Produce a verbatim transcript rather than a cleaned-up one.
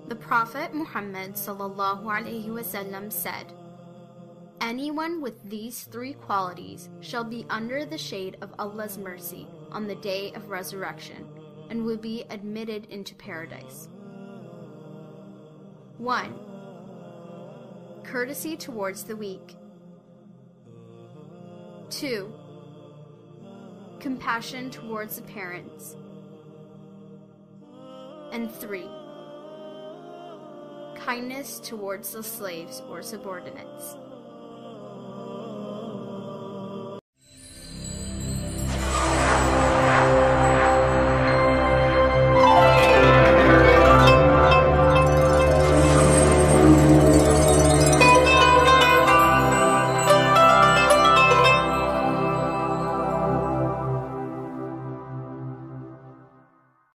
The Prophet Muhammad sallallahu alaihi wasallam said, "Anyone with these three qualities shall be under the shade of Allah's mercy on the day of resurrection and will be admitted into paradise." one. Courtesy towards the weak. two. Compassion towards the parents. And three. Kindness towards the slaves or subordinates.